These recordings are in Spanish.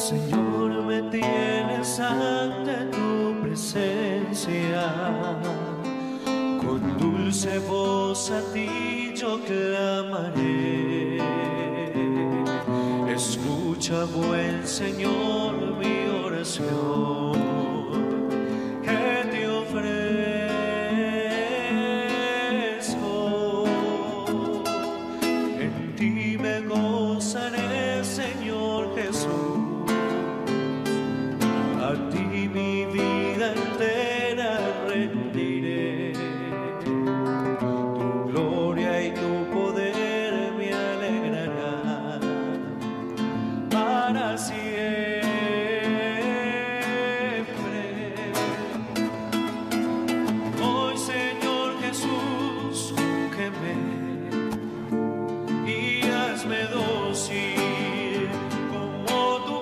Señor, me tienes ante tu presencia, con dulce voz a ti yo clamaré. Escucha, buen Señor, mi oración que te ofrezco. En ti me gozaré, Señor Jesús. A ti mi vida entera rendiré. Tu gloria y tu poder me alegrarán para siempre. Hoy, Señor Jesús, úngeme y hazme dócil como tú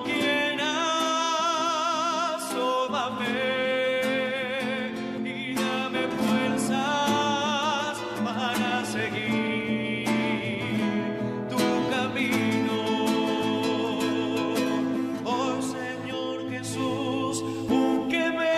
quieras. Tómame y dame fuerzas para seguir tu camino. Oh Señor Jesús, úngeme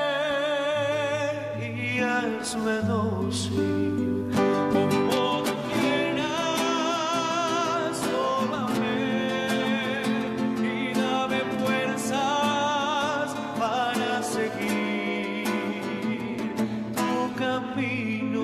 y hazme dócil como tú quieras. Tómame y dame fuerzas para seguir tu camino.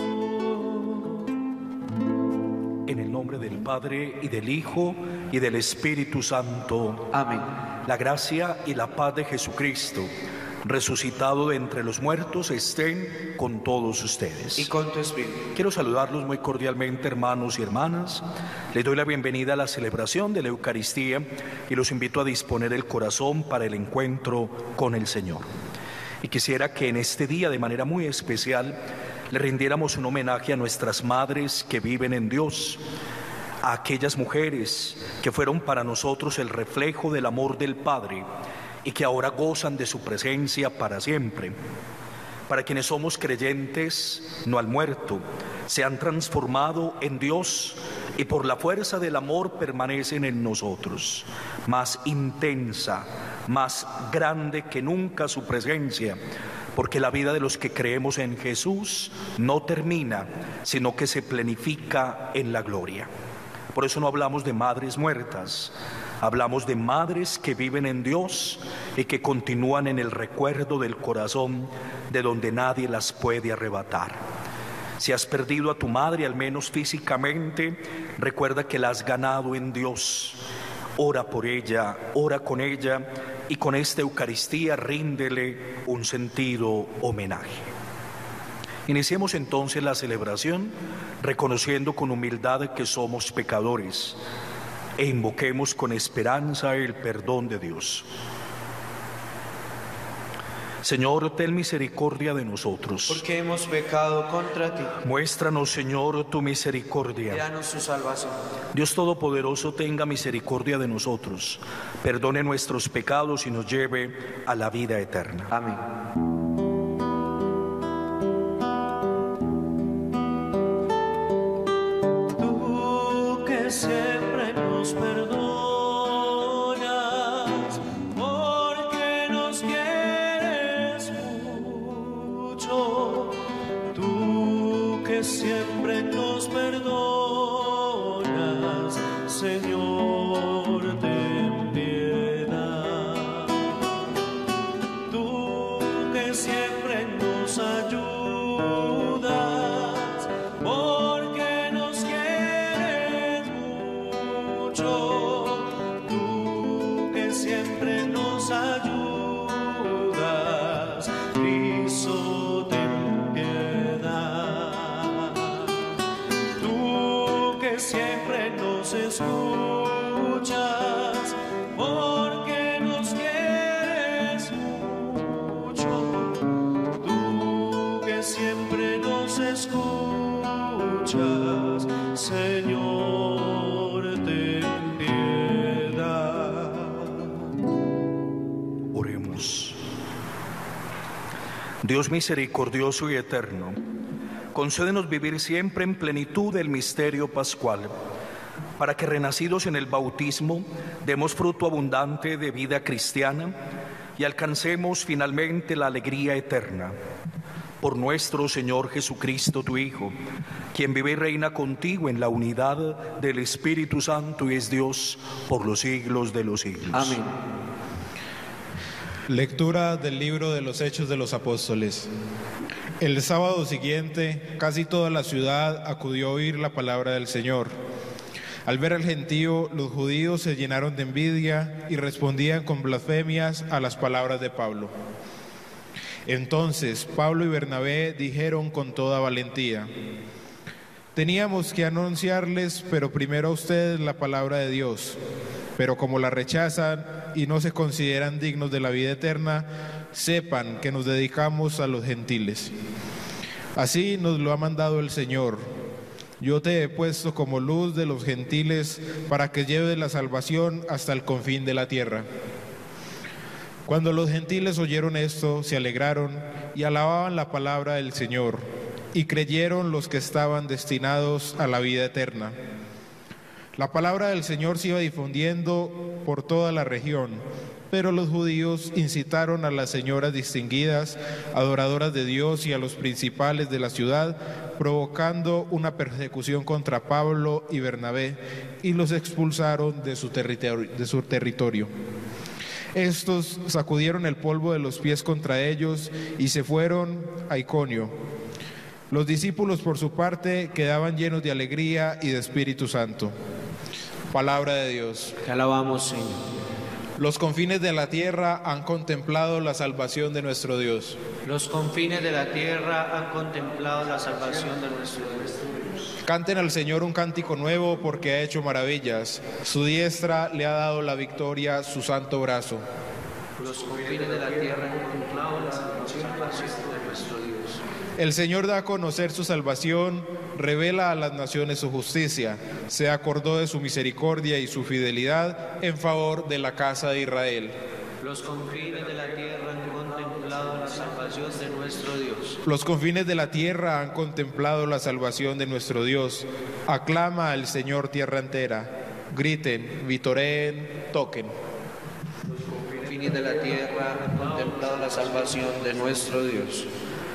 En el nombre del Padre, y del Hijo, y del Espíritu Santo. Amén. La gracia y la paz de Jesucristo, resucitado de entre los muertos, estén con todos ustedes. Y con tu espíritu. Quiero saludarlos muy cordialmente, hermanos y hermanas. Les doy la bienvenida a la celebración de la Eucaristía y los invito a disponer el corazón para el encuentro con el Señor. Y quisiera que en este día, de manera muy especial, le rindiéramos un homenaje a nuestras madres que viven en Dios, a aquellas mujeres que fueron para nosotros el reflejo del amor del Padre y que ahora gozan de su presencia para siempre. Para quienes somos creyentes, no han muerto, se han transformado en Dios y por la fuerza del amor permanecen en nosotros. Más intensa, más grande que nunca su presencia, porque la vida de los que creemos en Jesús no termina, sino que se plenifica en la gloria. Por eso no hablamos de madres muertas, hablamos de madres que viven en Dios y que continúan en el recuerdo del corazón, de donde nadie las puede arrebatar. Si has perdido a tu madre, al menos físicamente, recuerda que la has ganado en Dios. Ora por ella, ora con ella, y con esta Eucaristía ríndele un sentido homenaje. Iniciemos entonces la celebración reconociendo con humildad que somos pecadores e invoquemos con esperanza el perdón de Dios. Señor, ten misericordia de nosotros. Porque hemos pecado contra ti. Muéstranos, Señor, tu misericordia. Y danos tu salvación. Dios Todopoderoso, tenga misericordia de nosotros, perdone nuestros pecados y nos lleve a la vida eterna. Amén. Tú que siempre nos perdonas, porque nos quieres mucho. Tú que siempre nos perdonas, Señor, ten piedad. Tú que siempre nos ayudas, porque nos quieres mucho. Tú que siempre nos ayudas, Cristo, ten piedad. Tú que siempre nos escuchas, porque nos quieres mucho. Tú que siempre nos escuchas, Señor, ten piedad. Oremos. Dios misericordioso y eterno, concédenos vivir siempre en plenitud del misterio pascual, para que renacidos en el bautismo demos fruto abundante de vida cristiana y alcancemos finalmente la alegría eterna. Por nuestro Señor Jesucristo, tu Hijo, quien vive y reina contigo en la unidad del Espíritu Santo y es Dios por los siglos de los siglos. Amén. Lectura del libro de los Hechos de los Apóstoles. El sábado siguiente, casi toda la ciudad acudió a oír la palabra del Señor. Al ver al gentío, los judíos se llenaron de envidia y respondían con blasfemias a las palabras de Pablo. Entonces Pablo y Bernabé dijeron con toda valentía: teníamos que anunciarles, pero primero a ustedes la palabra de Dios. Pero como la rechazan y no se consideran dignos de la vida eterna, sepan que nos dedicamos a los gentiles. Así nos lo ha mandado el Señor. Yo te he puesto como luz de los gentiles para que lleves la salvación hasta el confín de la tierra. Cuando los gentiles oyeron esto, se alegraron y alababan la palabra del Señor, y creyeron los que estaban destinados a la vida eterna. La palabra del Señor se iba difundiendo por toda la región, pero los judíos incitaron a las señoras distinguidas, adoradoras de Dios, y a los principales de la ciudad, provocando una persecución contra Pablo y Bernabé, y los expulsaron de su territorio. Estos sacudieron el polvo de los pies contra ellos y se fueron a Iconio. Los discípulos, por su parte, quedaban llenos de alegría y de Espíritu Santo. Palabra de Dios. Te alabamos, Señor. Los confines de la tierra han contemplado la salvación de nuestro Dios. Los confines de la tierra han contemplado la salvación de nuestro Dios. Canten al Señor un cántico nuevo porque ha hecho maravillas. Su diestra le ha dado la victoria, su santo brazo. Los confines de la tierra han contemplado la salvación de nuestro Dios. El Señor da a conocer su salvación, revela a las naciones su justicia. Se acordó de su misericordia y su fidelidad en favor de la casa de Israel. Los confines de la tierra han contemplado la salvación de nuestro Dios. Los confines de la tierra han contemplado la salvación de nuestro Dios. Aclama al Señor tierra entera. Griten, vitoreen, toquen. Los confines de la tierra han contemplado la salvación de nuestro Dios.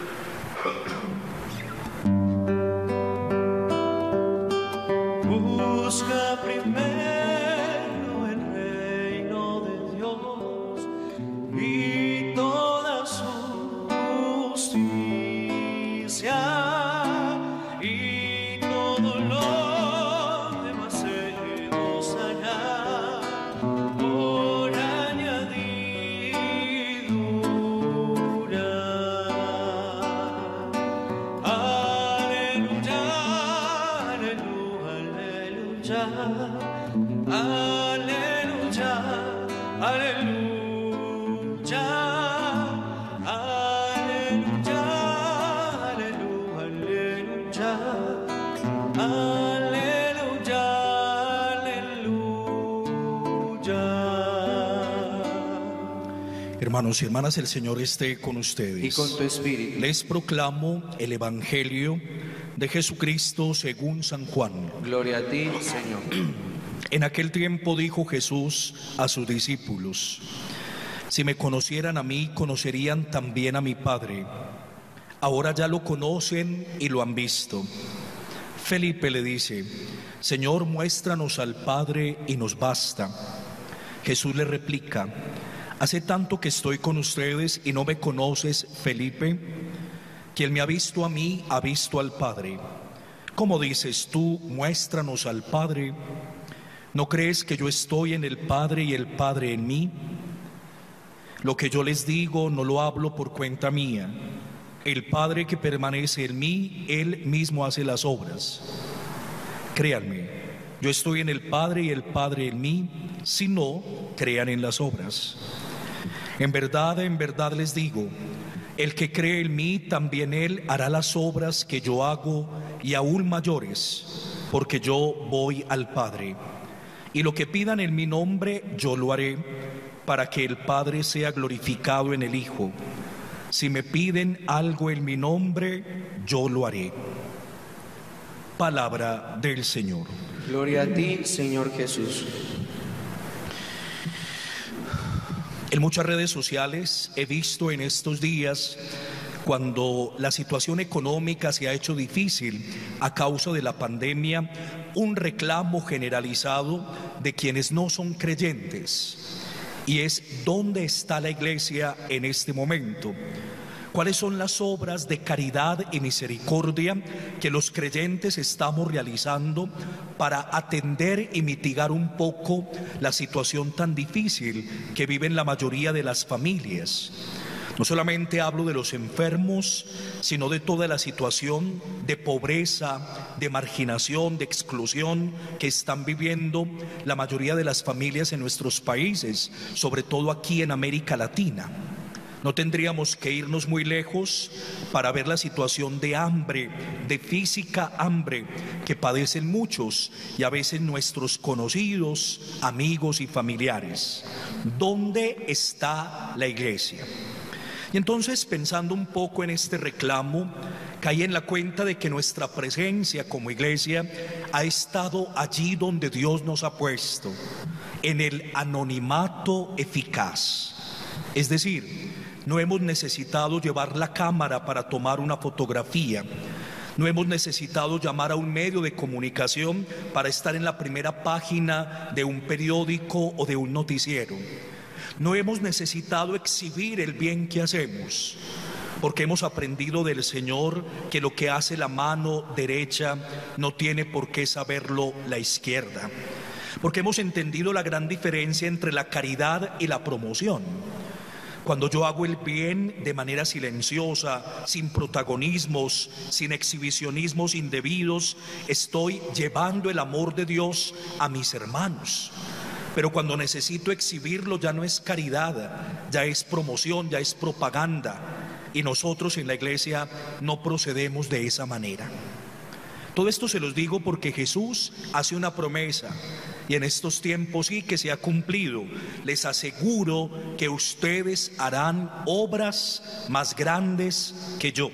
Busca primero el reino de Dios y toda su justicia, y todo lo demás se nos hará por añadidura. Aleluya, aleluya, aleluya, aleluya, aleluya, aleluya, aleluya, aleluya. Hermanos y hermanas, el Señor esté con ustedes. Y con tu espíritu. Les proclamo el Evangelio de Jesucristo según San Juan. Gloria a ti, Señor. En aquel tiempo dijo Jesús a sus discípulos: si me conocieran a mí, conocerían también a mi Padre. Ahora ya lo conocen y lo han visto. Felipe le dice: Señor, muéstranos al Padre y nos basta. Jesús le replica: ¿hace tanto que estoy con ustedes y no me conoces, Felipe? Quien me ha visto a mí, ha visto al Padre. ¿Cómo dices tú, muéstranos al Padre? ¿No crees que yo estoy en el Padre y el Padre en mí? Lo que yo les digo no lo hablo por cuenta mía. El Padre que permanece en mí, Él mismo hace las obras. Créanme, yo estoy en el Padre y el Padre en mí. Si no, crean en las obras. En verdad les digo, el que cree en mí, también él hará las obras que yo hago y aún mayores, porque yo voy al Padre. Y lo que pidan en mi nombre, yo lo haré, para que el Padre sea glorificado en el Hijo. Si me piden algo en mi nombre, yo lo haré. Palabra del Señor. Gloria a ti, Señor Jesús. En muchas redes sociales he visto en estos días, cuando la situación económica se ha hecho difícil a causa de la pandemia, un reclamo generalizado de quienes no son creyentes, y es: ¿dónde está la iglesia en este momento? ¿Cuáles son las obras de caridad y misericordia que los creyentes estamos realizando para atender y mitigar un poco la situación tan difícil que viven la mayoría de las familias? No solamente hablo de los enfermos, sino de toda la situación de pobreza, de marginación, de exclusión que están viviendo la mayoría de las familias en nuestros países, sobre todo aquí en América Latina. No tendríamos que irnos muy lejos para ver la situación de hambre, de física hambre, que padecen muchos y a veces nuestros conocidos, amigos y familiares. ¿Dónde está la iglesia? Y entonces, pensando un poco en este reclamo, caí en la cuenta de que nuestra presencia como iglesia ha estado allí donde Dios nos ha puesto, en el anonimato eficaz. Es decir, no hemos necesitado llevar la cámara para tomar una fotografía. No hemos necesitado llamar a un medio de comunicación para estar en la primera página de un periódico o de un noticiero. No hemos necesitado exhibir el bien que hacemos, porque hemos aprendido del Señor que lo que hace la mano derecha no tiene por qué saberlo la izquierda. Porque hemos entendido la gran diferencia entre la caridad y la promoción. Cuando yo hago el bien de manera silenciosa, sin protagonismos, sin exhibicionismos indebidos, estoy llevando el amor de Dios a mis hermanos. Pero cuando necesito exhibirlo, ya no es caridad, ya es promoción, ya es propaganda. Y nosotros en la iglesia no procedemos de esa manera. Todo esto se los digo porque Jesús hace una promesa, y en estos tiempos sí que se ha cumplido. Les aseguro que ustedes harán obras más grandes que yo.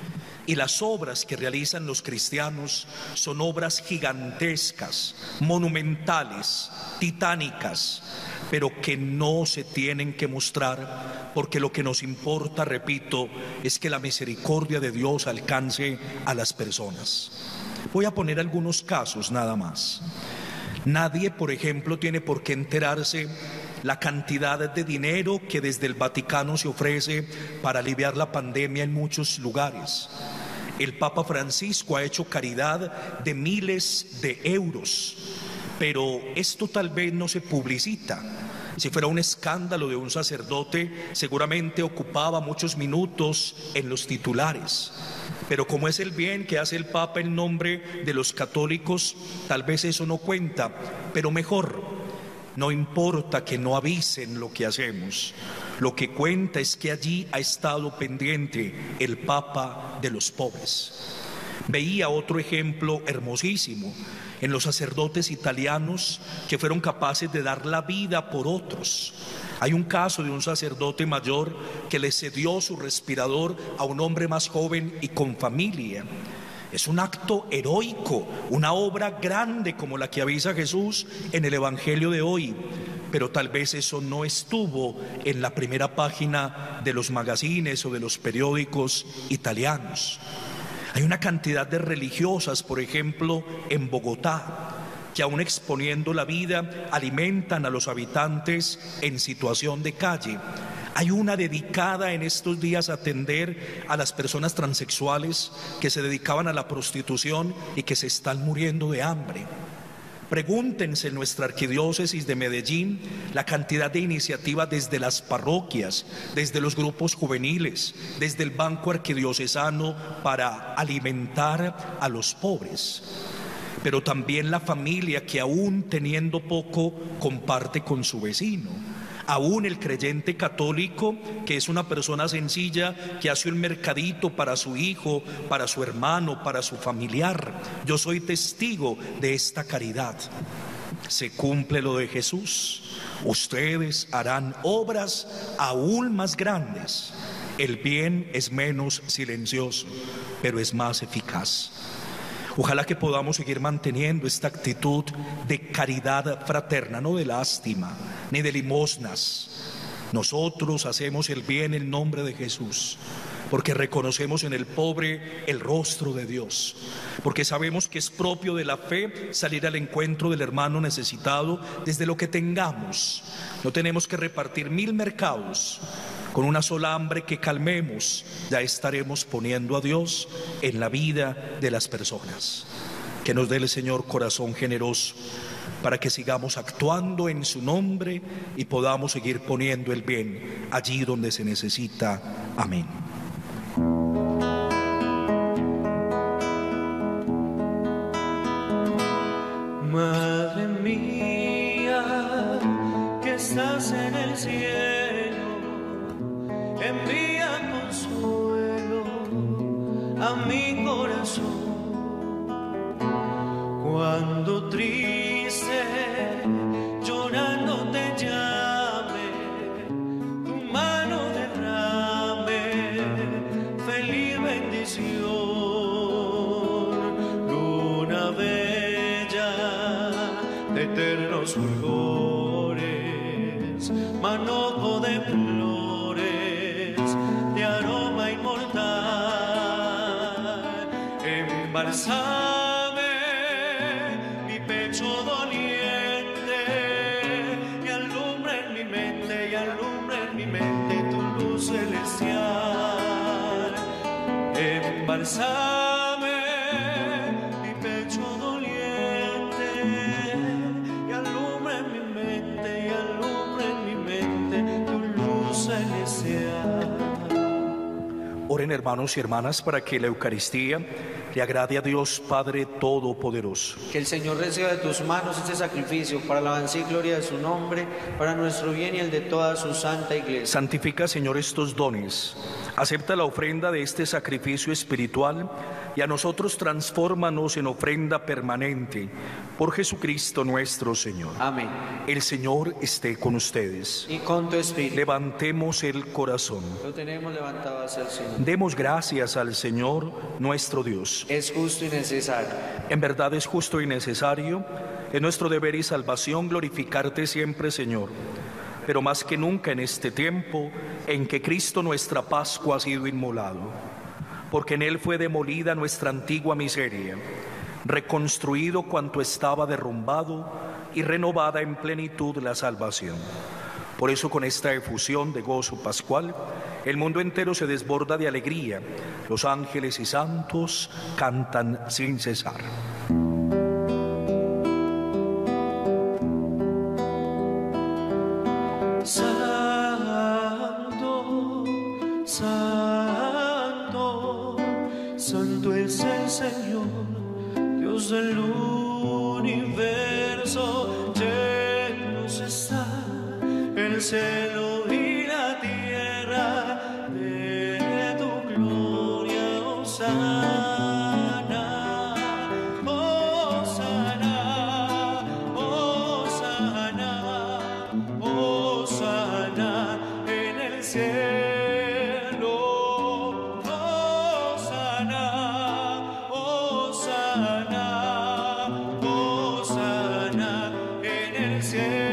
Y las obras que realizan los cristianos son obras gigantescas, monumentales, titánicas, pero que no se tienen que mostrar, porque lo que nos importa, repito, es que la misericordia de Dios alcance a las personas. Voy a poner algunos casos nada más. Nadie, por ejemplo, tiene por qué enterarse la cantidad de dinero que desde el Vaticano se ofrece para aliviar la pandemia en muchos lugares. El Papa Francisco ha hecho caridad de miles de euros, pero esto tal vez no se publicita. Si fuera un escándalo de un sacerdote, seguramente ocupaba muchos minutos en los titulares. Pero como es el bien que hace el Papa en nombre de los católicos, tal vez eso no cuenta, pero mejor. No importa que no avisen lo que hacemos. Lo que cuenta es que allí ha estado pendiente el Papa de los pobres. Veía otro ejemplo hermosísimo en los sacerdotes italianos que fueron capaces de dar la vida por otros. Hay un caso de un sacerdote mayor que le cedió su respirador a un hombre más joven y con familia. Es un acto heroico, una obra grande como la que avisa Jesús en el Evangelio de hoy, pero tal vez eso no estuvo en la primera página de los magazines o de los periódicos italianos. Hay una cantidad de religiosas, por ejemplo, en Bogotá, que aún exponiendo la vida alimentan a los habitantes en situación de calle. Hay una dedicada en estos días a atender a las personas transexuales que se dedicaban a la prostitución y que se están muriendo de hambre. Pregúntense en nuestra arquidiócesis de Medellín la cantidad de iniciativas desde las parroquias, desde los grupos juveniles, desde el Banco Arquidiocesano para alimentar a los pobres. Pero también la familia que aún teniendo poco comparte con su vecino. Aún el creyente católico, que es una persona sencilla, que hace un mercadito para su hijo, para su hermano, para su familiar. Yo soy testigo de esta caridad. Se cumple lo de Jesús. Ustedes harán obras aún más grandes. El bien es menos silencioso, pero es más eficaz. Ojalá que podamos seguir manteniendo esta actitud de caridad fraterna, no de lástima, ni de limosnas. Nosotros hacemos el bien en nombre de Jesús, porque reconocemos en el pobre el rostro de Dios, porque sabemos que es propio de la fe salir al encuentro del hermano necesitado desde lo que tengamos. No tenemos que repartir 1000 mercados. Con una sola hambre que calmemos, ya estaremos poniendo a Dios en la vida de las personas. Que nos dé el Señor corazón generoso para que sigamos actuando en su nombre y podamos seguir poniendo el bien allí donde se necesita. Amén. Madre mía, que estás en el cielo, envía consuelo a mi corazón. Cuando triste, llorando te llame, tu mano derrame feliz bendición. Luna bella de eternos fulgores, manojo de flores, de aroma inmortal, embalsame mi pecho doliente y alumbra en mi mente, tu luz celestial. Embalsame mi pecho doliente y alumbra en mi mente, tu luz celestial. Oren, hermanos y hermanas, para que la Eucaristía le agrade a Dios Padre Todopoderoso. Que el Señor reciba de tus manos este sacrificio para alabanza y gloria de su nombre, para nuestro bien y el de toda su santa iglesia. Santifica, Señor, estos dones. Acepta la ofrenda de este sacrificio espiritual y a nosotros transfórmanos en ofrenda permanente. Por Jesucristo nuestro Señor. Amén. El Señor esté con ustedes. Y con tu espíritu. Levantemos el corazón. Lo tenemos levantado hacia el Señor. Demos gracias al Señor nuestro Dios. Es justo y necesario. En verdad es justo y necesario. Es nuestro deber y salvación glorificarte siempre, Señor. Pero más que nunca en este tiempo en que Cristo nuestra Pascua ha sido inmolado, porque en Él fue demolida nuestra antigua miseria, reconstruido cuanto estaba derrumbado y renovada en plenitud la salvación. Por eso, con esta efusión de gozo pascual, el mundo entero se desborda de alegría. Los ángeles y santos cantan sin cesar. Santo, santo, santo es el Señor, Dios del universo. Llenos está el cielo y la tierra de tu gloria, Hosana, Hosana, Hosana, Hosana en el cielo, Hosana, Hosana, Hosana en el cielo.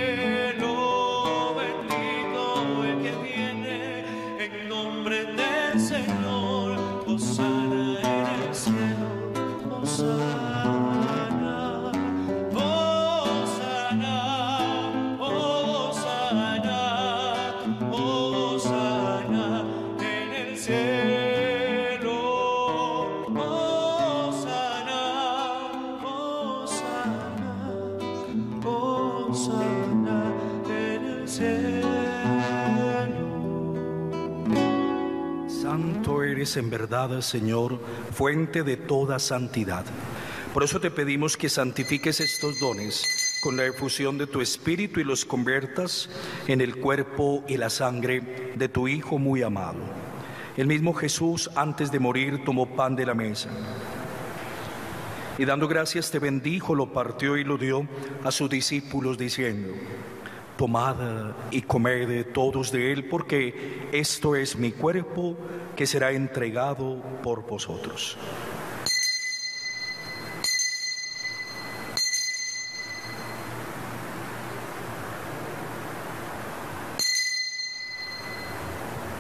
Santo eres en verdad, Señor, fuente de toda santidad. Por eso te pedimos que santifiques estos dones con la efusión de tu Espíritu y los conviertas en el cuerpo y la sangre de tu Hijo muy amado. El mismo Jesús, antes de morir, tomó pan de la mesa y dando gracias te bendijo, lo partió y lo dio a sus discípulos diciendo: tomad y comed todos de él, porque esto es mi cuerpo que será entregado por vosotros.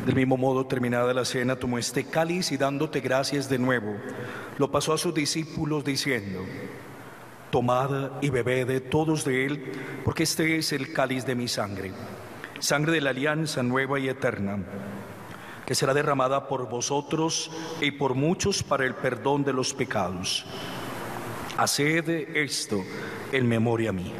Del mismo modo, terminada la cena, tomó este cáliz y dándote gracias de nuevo, lo pasó a sus discípulos diciendo: tomad y bebed todos de él, porque este es el cáliz de mi sangre, sangre de la alianza nueva y eterna, que será derramada por vosotros y por muchos para el perdón de los pecados. Haced esto en memoria mía.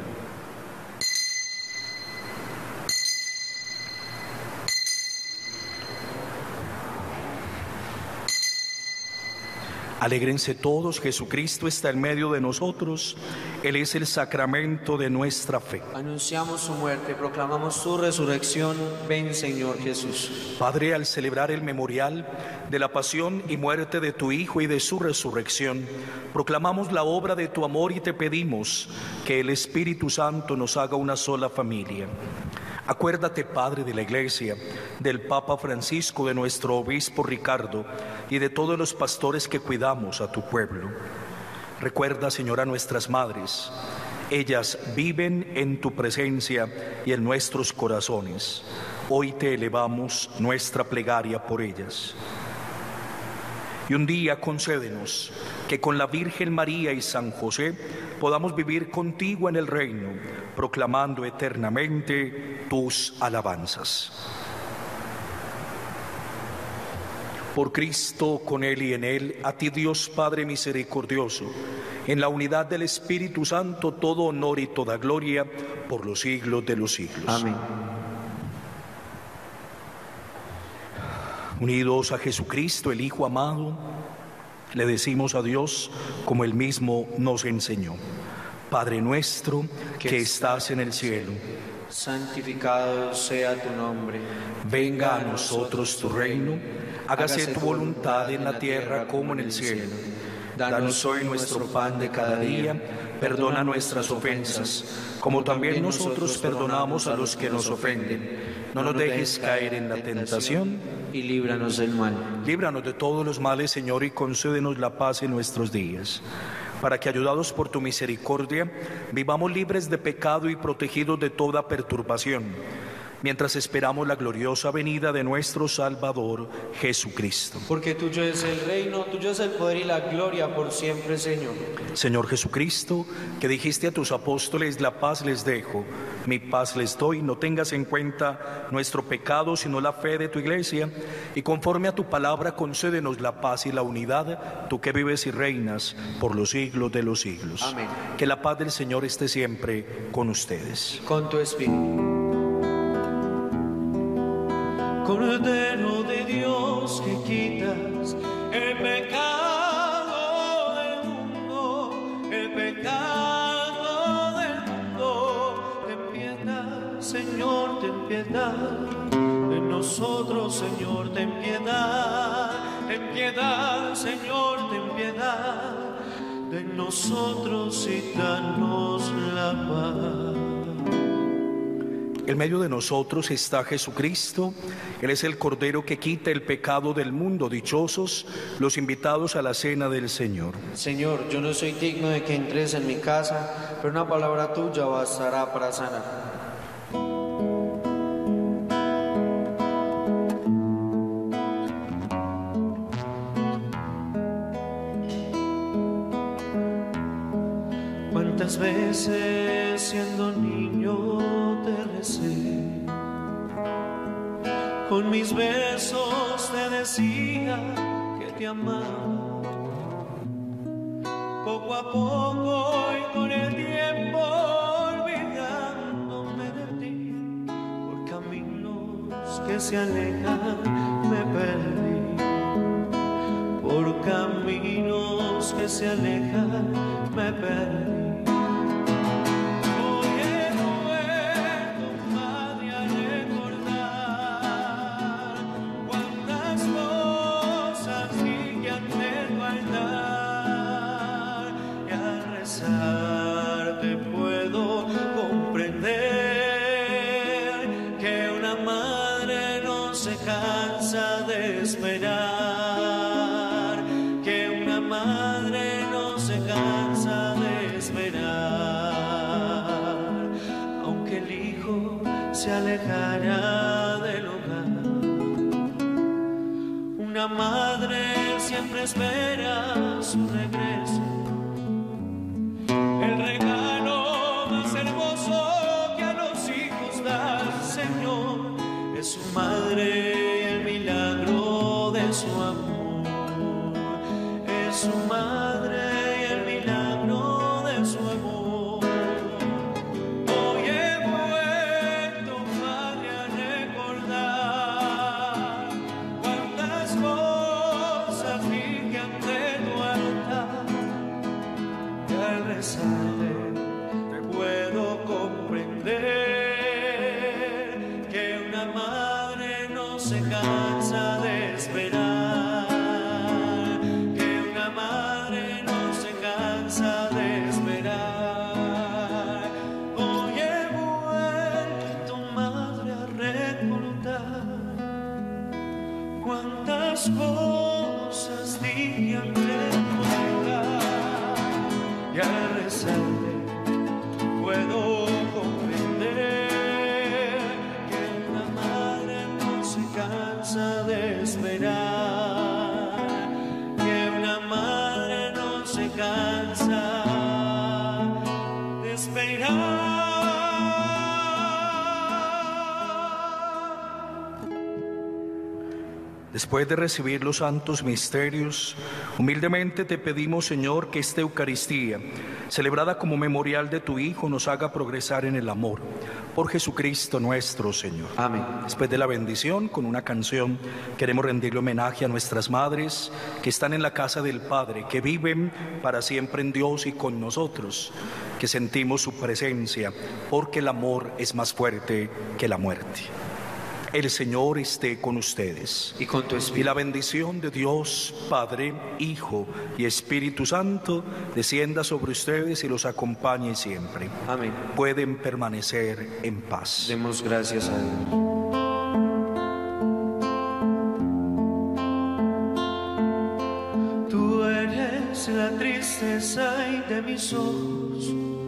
Alégrense todos, Jesucristo está en medio de nosotros, Él es el sacramento de nuestra fe. Anunciamos su muerte, proclamamos su resurrección. Ven, Señor Jesús. Padre, al celebrar el memorial de la pasión y muerte de tu Hijo y de su resurrección, proclamamos la obra de tu amor y te pedimos que el Espíritu Santo nos haga una sola familia. Acuérdate, Padre de la Iglesia, del Papa Francisco, de nuestro Obispo Ricardo y de todos los pastores que cuidamos a tu pueblo. Recuerda, Señor, a nuestras madres. Ellas viven en tu presencia y en nuestros corazones. Hoy te elevamos nuestra plegaria por ellas. Y un día concédenos que con la Virgen María y San José podamos vivir contigo en el reino, proclamando eternamente tus alabanzas. Por Cristo, con Él y en Él, a ti Dios Padre misericordioso, en la unidad del Espíritu Santo, todo honor y toda gloria por los siglos de los siglos. Amén. Unidos a Jesucristo, el Hijo amado, le decimos a Dios como Él mismo nos enseñó: Padre nuestro que estás en el cielo, santificado sea tu nombre. Venga a nosotros tu reino, hágase tu voluntad en la tierra como en el cielo. Danos hoy nuestro pan de cada día, perdona nuestras ofensas, como también nosotros perdonamos a los que nos ofenden. No nos dejes caer en la tentación y líbranos del mal. Líbranos de todos los males, Señor, y concédenos la paz en nuestros días, para que, ayudados por tu misericordia, vivamos libres de pecado y protegidos de toda perturbación, mientras esperamos la gloriosa venida de nuestro Salvador, Jesucristo. Porque tuyo es el reino, tuyo es el poder y la gloria por siempre, Señor. Señor Jesucristo, que dijiste a tus apóstoles: la paz les dejo, mi paz les doy, no tengas en cuenta nuestro pecado, sino la fe de tu Iglesia, y conforme a tu palabra concédenos la paz y la unidad, tú que vives y reinas por los siglos de los siglos. Amén. Que la paz del Señor esté siempre con ustedes. Y con tu espíritu. Cordero de Dios, que quitas el pecado del mundo, el pecado del mundo. Ten piedad, Señor, ten piedad de nosotros, Señor, ten piedad, Señor, ten piedad de nosotros y danos la paz. En medio de nosotros está Jesucristo. Él es el Cordero que quita el pecado del mundo. Dichosos los invitados a la cena del Señor. Señor, yo no soy digno de que entres en mi casa, pero una palabra tuya bastará para sanar. ¿Cuántas veces siendo niño te recé? Con mis besos te decía que te amaba. Poco a poco y con el tiempo olvidándome de ti, por caminos que se alejan me perdí. Por caminos que se alejan me perdí. Se alejará del hogar, una madre siempre espera su regreso. El regalo más hermoso que a los hijos da el Señor es su madre y el milagro de su amor. Es su madre y el milagro de su amor. Hoy he vuelto, madre, a recordar cuántas cosas dije ante tu altar. Y al rezarle te puedo comprender que una madre no se cansa de esperar, que una madre no se cansa de esperar. Hoy he vuelto, madre, a recordar cuántas cosas dije ante tu altar. Y al rezarle puedo comprender que una madre no se cansa de esperar, que una madre no se cansa de esperar. Después de recibir los santos misterios, humildemente te pedimos, Señor, que esta Eucaristía, celebrada como memorial de tu Hijo, nos haga progresar en el amor. Por Jesucristo nuestro Señor. Amén. Después de la bendición, con una canción, queremos rendirle homenaje a nuestras madres que están en la casa del Padre, que viven para siempre en Dios y con nosotros, que sentimos su presencia, porque el amor es más fuerte que la muerte. El Señor esté con ustedes. Y con tu Y espíritu. la bendición de Dios, Padre, Hijo y Espíritu Santo, descienda sobre ustedes y los acompañe siempre. Amén. Pueden permanecer en paz. Demos gracias a Dios. Tú eres la tristeza de mis ojos,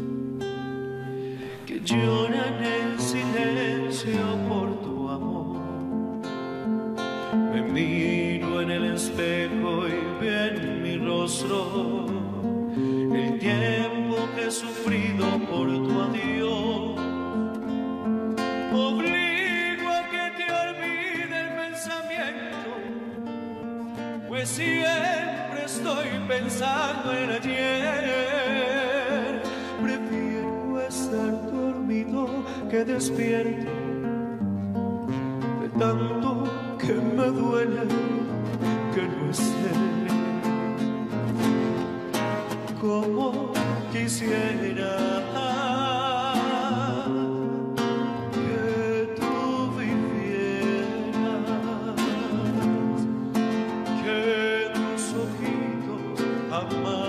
que lloran en silencio por tu amor. Me miro en el espejo y veo en mi rostro el tiempo que he sufrido por tu adiós. Obligo a que te olvide el pensamiento, pues siempre estoy pensando en ayer. Prefiero estar dormido que despierto, de tanto que me duele que no esté. Como quisiera que tú vivieras, que tus ojitos jamás